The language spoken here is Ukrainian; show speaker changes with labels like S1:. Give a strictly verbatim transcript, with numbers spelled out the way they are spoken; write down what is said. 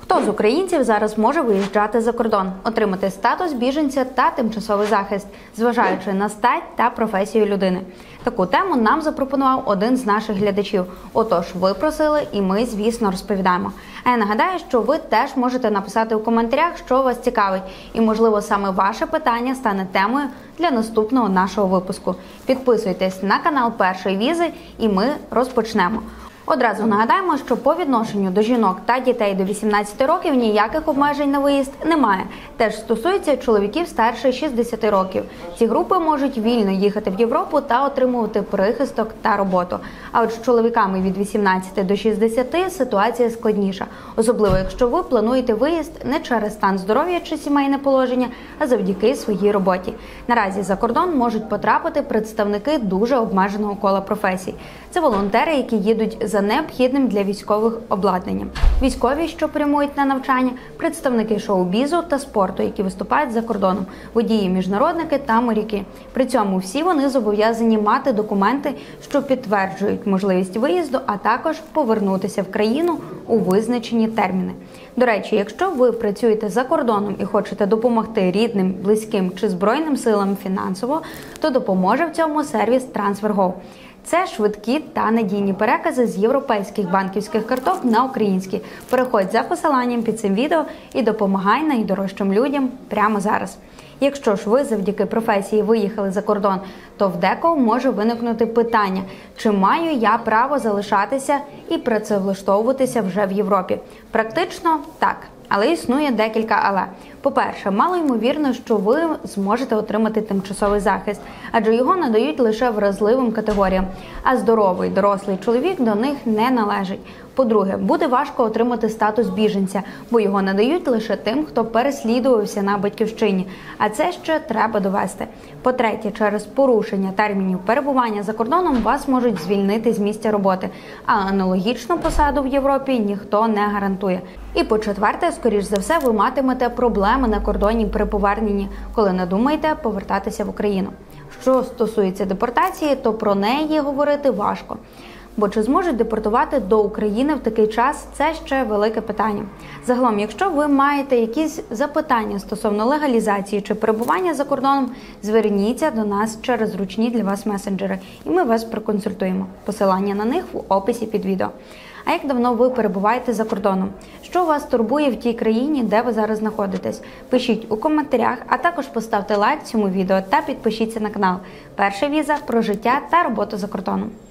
S1: Хто з українців зараз може виїжджати за кордон, отримати статус біженця та тимчасовий захист, зважаючи на стать та професію людини? Таку тему нам запропонував один з наших глядачів. Отож, ви просили, і ми, звісно, розповідаємо. А я нагадаю, що ви теж можете написати у коментарях, що вас цікавить. І, можливо, саме ваше питання стане темою для наступного нашого випуску. Підписуйтесь на канал Першої візи, і ми розпочнемо. Одразу нагадаємо, що по відношенню до жінок та дітей до вісімнадцяти років ніяких обмежень на виїзд немає. Теж стосується чоловіків старше шістдесяти років. Ці групи можуть вільно їхати в Європу та отримувати прихисток та роботу. А от з чоловіками від вісімнадцяти до шістдесяти ситуація складніша. Особливо, якщо ви плануєте виїзд не через стан здоров'я чи сімейне положення, а завдяки своїй роботі. Наразі за кордон можуть потрапити представники дуже обмеженого кола професій. Це волонтери, які їдуть за необхідним для військових обладнанням, військові, що прямують на навчання, представники шоу-бізу та спорту, які виступають за кордоном, водії, міжнародники та моряки. При цьому всі вони зобов'язані мати документи, що підтверджують можливість виїзду, а також повернутися в країну у визначені терміни. До речі, якщо ви працюєте за кордоном і хочете допомогти рідним, близьким чи Збройним силам фінансово, то допоможе в цьому сервіс TransferGo. Це швидкі та надійні перекази з європейських банківських карток на українські. Переходь за посиланням під цим відео і допомагай найдорожчим людям прямо зараз. Якщо ж ви завдяки професії виїхали за кордон, то в декого може виникнути питання, чи маю я право залишатися і працевлаштовуватися вже в Європі? Практично так. Але існує декілька «але». По-перше, мало ймовірно, що ви зможете отримати тимчасовий захист, адже його надають лише вразливим категоріям, а здоровий, дорослий чоловік до них не належить. По-друге, буде важко отримати статус біженця, бо його надають лише тим, хто переслідувався на батьківщині, а це ще треба довести. По-третє, через порушення термінів перебування за кордоном вас можуть звільнити з місця роботи, а аналогічну посаду в Європі ніхто не гарантує. І по-четверте, скоріш за все, ви матимете проблеми на кордоні при поверненні, коли надумаєте повертатися в Україну. Що стосується депортації, то про неї говорити важко. Бо чи зможуть депортувати до України в такий час – це ще велике питання. Загалом, якщо ви маєте якісь запитання стосовно легалізації чи перебування за кордоном, зверніться до нас через зручні для вас месенджери, і ми вас проконсультуємо. Посилання на них в описі під відео. А як давно ви перебуваєте за кордоном? Що вас турбує в тій країні, де ви зараз знаходитесь? Пишіть у коментарях, а також поставте лайк цьому відео та підпишіться на канал. Перша віза про життя та роботу за кордоном.